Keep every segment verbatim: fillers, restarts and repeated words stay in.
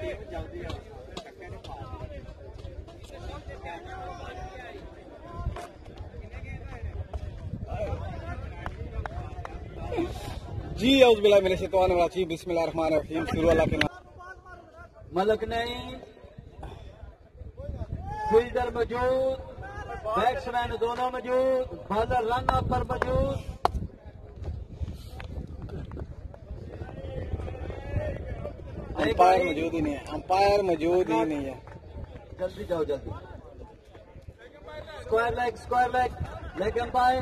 जी औज़ुबिल्लाहि मिनश शैतानिर रजीम बिस्मिल्लाहिर्रहमानिर्रहीम शुरू अल्लाह के नाम। मलक नहीं, फील्डर मौजूद, बैट्समैन दोनों मौजूद, बॉलर रन अप पर मौजूद। अंपायर मौजूद ही नहीं है, अंपायर मौजूद ही नहीं है। जल्दी जाओ जल्दी। Square leg, square leg, leg umpire.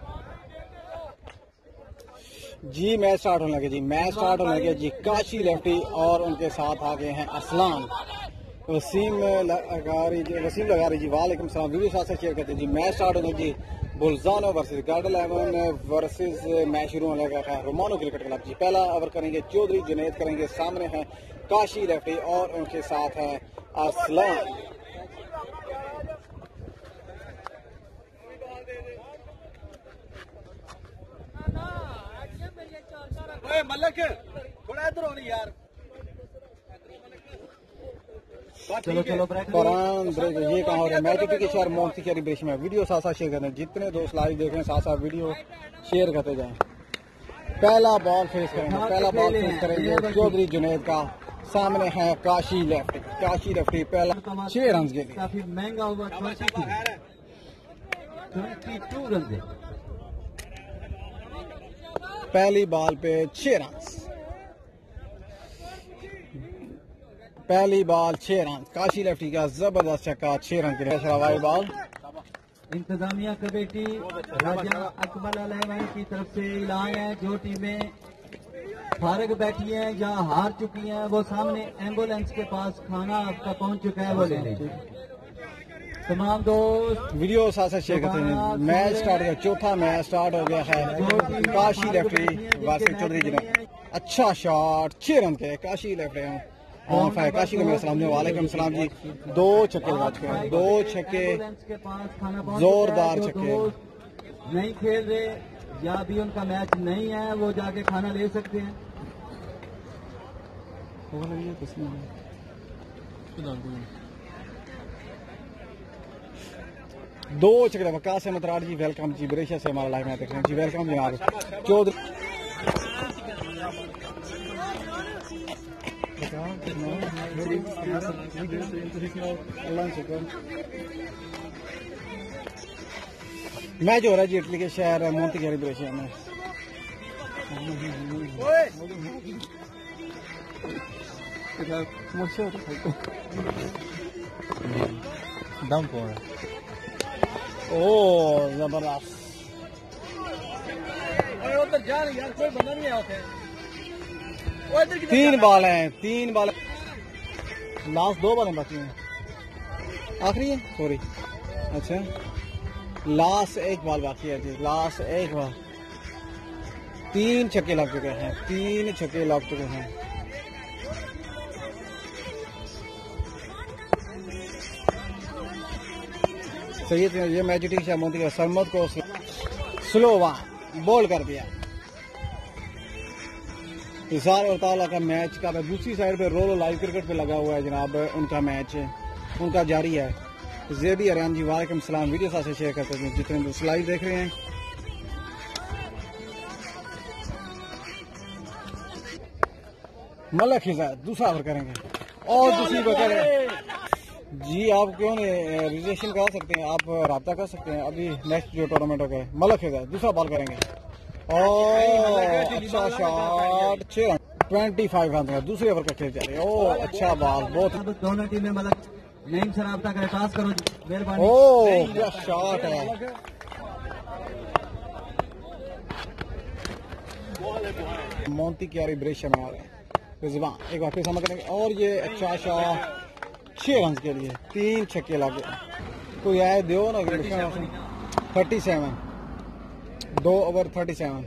जी मैच स्टार्ट होने लगे जी मैच स्टार्ट होने लगे जी काशी लेफ्टी और उनके साथ आ गए हैं असलान। वसीम लगारी जी वसीम लगारी जी वालेकुम सलाम। वीडियो साथ शेयर करते हैं जी। मैच स्टार्ट होने जी बुल्जानो versus guard eleven versus match शुरू होने लगा है रोमानो क्रिकेट क्लब जी। पहला ओवर करेंगे चौधरी जुनैद करेंगे, सामने है काशी लेफ्टी और उनके साथ है असलान। मलक थोड़ा इधर हो यार। चलो चलो फरहान ब्रेक ये कहाँ हो रहा है मैच के शहर मोहती शहरी ब्रिश में। वीडियो साथ साथ शेयर करें, जितने दोस्त लाइव देख रहे हैं साथ साथ वीडियो शेयर करते जाएं। पहला बॉल फेस करेंगे पहला बॉल फेस करेंगे चौधरी जुनैद का, सामने है काशी लेफ्टी। काशी लेफ्टी पहला छह रन के लिए काफी महंगा हुआ टू रन। पहली बॉल पे छह रन, पहली बॉल छह रन। काशी लेफ्टी का जबरदस्त छक्का छह रन के लिए। शराबाई बॉल इंतजामिया कमेटी राजा अकबर अलैवाई की तरफ से ऐलान है, जो टीमें फारग बैठी हैं या हार चुकी हैं वो सामने एम्बुलेंस के पास खाना आपका पहुंच चुका है वो ले लीजिए। तमाम दोस्त वीडियो साथ साथ शेयर करते हैं। मैच स्टार्ट हो चौथा मैच स्टार्ट हो गया है काशी लेफ्टी वर्सेस चौधरी जुनैद। अच्छा शॉट छह रन के Kashi lefty on fire. Kashi को मेरे सलाम वालेकुम सलाम जी। दो छक्के लगा चुके हैं, दो छक्के जोरदार छक्के। नहीं खेल रहे या अभी उनका मैच नहीं है वो जाके खाना ले सकते हैं। दो छक्के वकास अहमद राठ जी वेलकम जी। ब्रेशिया से हमारा लाइव में देख रहे हैं जी, वेलकम जनाब। चौधरी मैच हो रहा है जी इटली के शहर मोती शहरी ब्रेशिया में। दम कौन ओ जबरदस्त। उधर जा रही यार, कोई बंदा नहीं आया। तीन बॉल हैं, तीन बॉल लास्ट दो बॉलें बाकी हैं, आखिरी है सॉरी। अच्छा लास्ट एक बॉल बाकी है जी, लास्ट एक बॉल। तीन छक्के लग चुके हैं, तीन छक्के लग चुके हैं। सही है ये मैजिटिक शाह मोदी का सरमद को स्लो वन बॉल कर दिया। इसार और ताला का मैच का दूसरी साइड पे रोलो लाइव क्रिकेट पे लगा हुआ है जनाब, उनका मैच उनका जारी है। जेबी अरियान जी वालेकुम सलाम। वीडियो साथ शेयर करते हैं जितने दोस्त लाइव देख रहे हैं। मलक हिजायत दूसरा ओवर करेंगे और दूसरी बकर जी। आप क्यों नहीं रजिस्ट्रेशन करा सकते हैं, आप रब्ता कर सकते हैं अभी नेक्स्ट जो टूर्नामेंट हो गए। मलक हिजायत दूसरा बॉल करेंगे और अच्छा शॉट छह रन ट्वेंटी फाइव रन का दूसरे ओवर का खेल जा रहे हैं। ओ अच्छा बॉल बहुत दोनों टीमें मलक नईम से रब्ता करें, पास करो मेहरबानी। ओ क्या शॉट है। मोंती क्यारी ब्रेशिया में आ रहे हैं रिजवान, एक बार फिर समझ करेंगे और ये अच्छा शॉट छह रन के लिए। तीन छक्के लगे, कोई आए दो ना थर्टी सेवन दो ओवर थर्टी सेवन।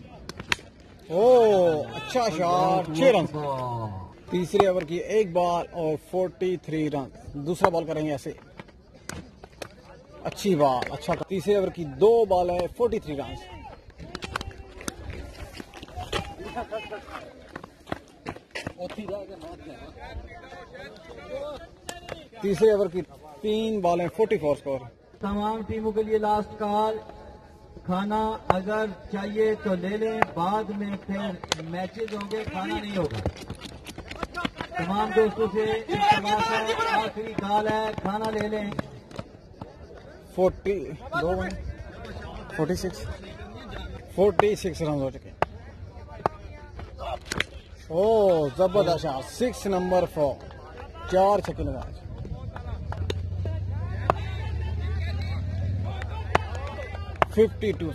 ओ अच्छा शॉट छह रन। तीसरे ओवर की एक बॉल और फोर्टी थ्री रन। दूसरा बॉल करेंगे ऐसे, अच्छी बॉल अच्छा। तीसरे ओवर की दो बॉल है फोर्टी थ्री रन। तीसरे ओवर की तीन बॉलें फोर्टी फोर स्कोर। तमाम टीमों के लिए लास्ट कॉल, खाना अगर चाहिए तो ले लें, बाद में फिर मैचेस होंगे, खाना नहीं होगा। तमाम दोस्तों से इल्तिमास है, आखिरी कॉल है, खाना ले लें। फोर्टी दो forty six forty six run हो चुके। ओ जबरदस्त, सिक्स नंबर फोर, चार छक्के लगा। फिफ्टी टू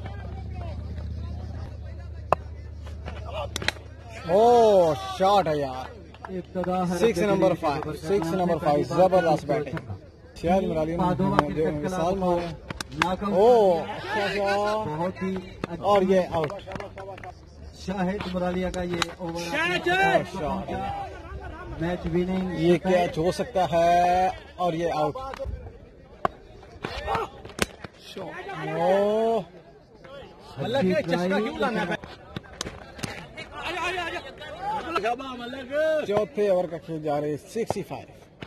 ओ शॉट है यार। Six number five six number five जबरदस्त बैटिंग। शाहिद मुराली ने मिसाल मारा। ओ अच्छा शॉट, बहुत ही और ये आउट। शाहिद मुरालिया का ये ओवर मैच विनिंग। ये कैच हो सकता है और ये आउट। ओ चौथे ओवर का खेल जा रहे हैं सिक्सटी फाइव।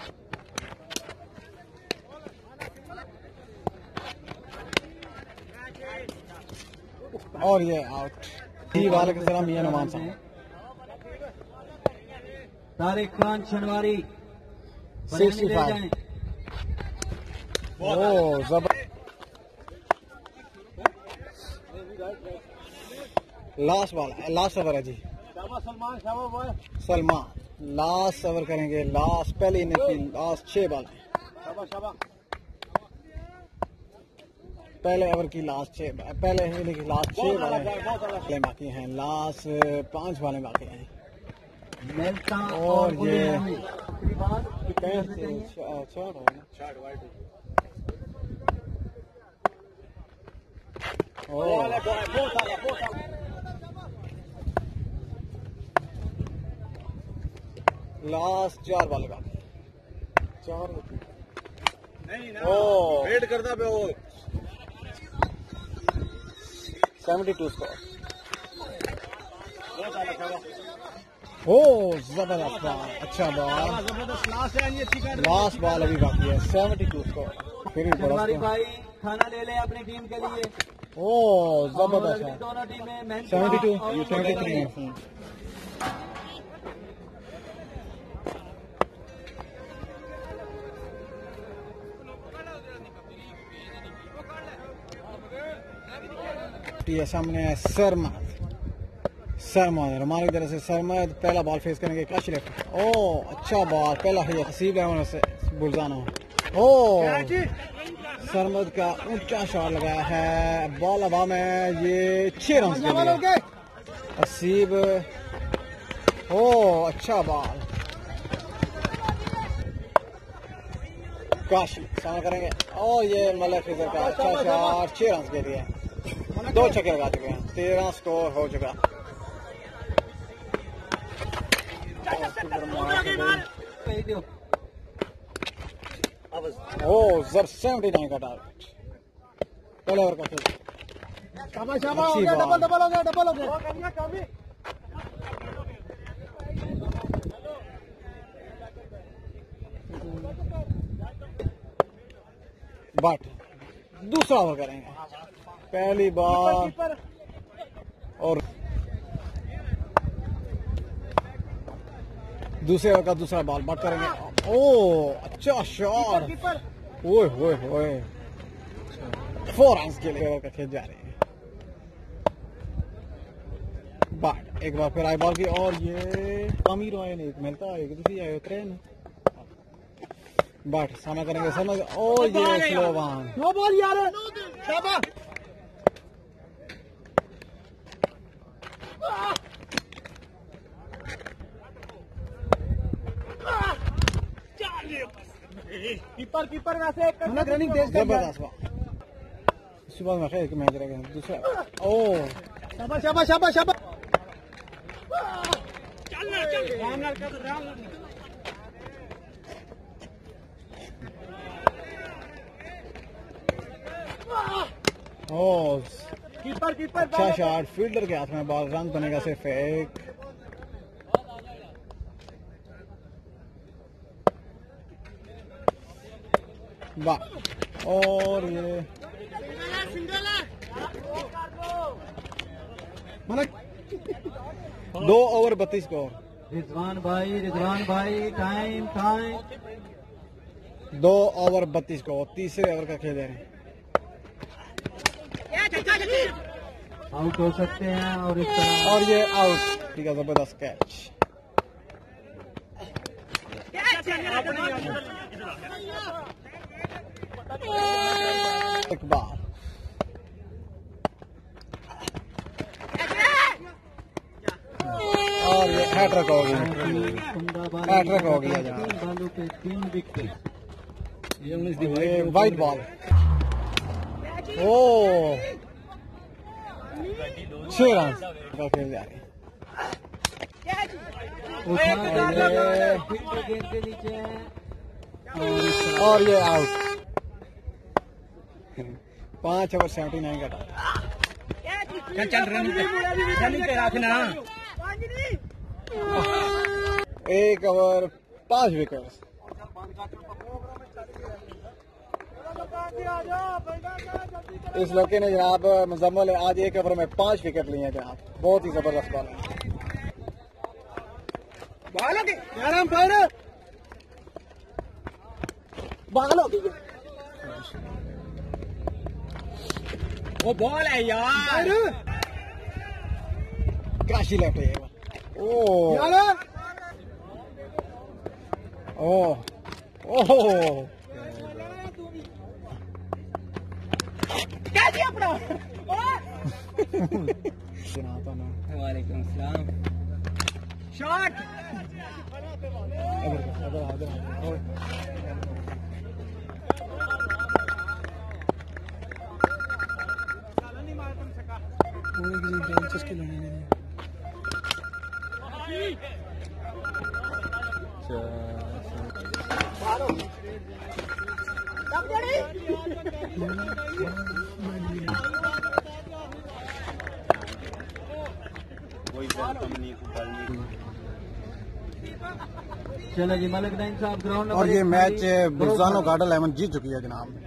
और ये आउट। ही वाले के सलाम मियां नुमान साहब। Tariq Khan Shinwari sixty five. ओ जबर। लास्ट बॉल लास्ट ओवर है जी। सलमान लास्ट ओवर करेंगे। लास्ट पहले इनिंग की लास्ट छह बॉल पहले ओवर की लास्ट छह पहले इनिंग की लास्ट छह बॉलें बाकी हैं। लास्ट पांच बॉलें बाकी हैं। और ये लास्ट चार बॉल बाकी चार। ओ वेट करता पे वो सेवेंटी टू स्कोर। ओ जबरदस्त बॉल, अच्छा बॉल। लास्ट बॉल अभी बाकी है। Seventy two score. फिर भी बड़ा भाई खाना ले लें अपनी टीम के लिए। ओ जबरदस्त है। दोनों टीमें सेवेंटी टू सेवेंटी थ्री। ये सामने है सरमद। सरमद रुमानी तरह से सरमद पहला बॉल फेस करेंगे काशी लेफ्ट। ओ अच्छा बॉल पहला है हसीब लेवन से बुलजाना। ओ सरमद का ऊंचा शॉट लगाया है। बॉल हवा में, ये छह रन के लिए हसीब। ओ अच्छा बॉल काशी सामने करेंगे। और ये मलक फिजर का अच्छा शॉट, छह रन के लिए दो छक्के लगा चुके हैं। तेरह स्कोर हो चुका। ओ जब सेवेंटी नाइन का टारगेट पहले ओवर का खेल। डबल डबल हो गया डबल हो गया। बट दूसरा ओवर करेंगे। पहली बार और दूसरे ओवर का दूसरा बॉल बट करेंगे। ओ अच्छा शॉट। ओए होए होए फोर रन के लिए ओवर का खेल जा रहे हैं। बट एक बार फिर आई बॉल की और ये अमीर रॉय ने एक मिलता है एक दूसरी आए उतरे ना। बट सामना करेंगे समझ। ओ ये स्लो वन नो बॉल यार। कीपर कीपर वैसे रनिंग तेज जबरदस्त सुबह में खेल के मैच रहेगा दूसरा। ओ शाबाश शाबाश शाबाश शाबाश। चल ना चल राम लाल का राम लाल। ओ कीपर कीपर अच्छा शॉट फील्डर के हाथ में बॉल। रन बनेगा सिर्फ एक। वाह। और ये दो ओवर बत्तीस स्कोर। रिजवान भाई रिजवान भाई टाइम टाइम दो ओवर बत्तीस को तीसरे ओवर का खेल रहे हैं। आउट हो सकते हैं और इस तरह और ये आउट। ठीक है, जबरदस्त कैच। इकबाल और ये हैट्रिक हो गया। हैट्रिक हो गया जनाब। तीन बालों पे तीन विकेट। ये वाइट बॉल। ओ छह रन का खेल जा रहे हैं। गेंद के नीचे और ये आउट। पांच ओवर सेवेंटी नाइन का टाइम। चल रनिंग पे रखना। एक ओवर पांच विकेट। इस लड़के ने जनाब मुजम्मल आज एक ओवर में पांच विकेट लिए हैं जनाब। बहुत ही जबरदस्त बॉल है। वो बॉल है यार। काशी लेफ्ट है। ओ ओ ओ वालेकुम सलाम। शॉट चलो जी, मलिक नाइम साहब ग्राउंड। और ये मैच बुरजानो गार्डन इलेवन जीत चुकी है जनाब।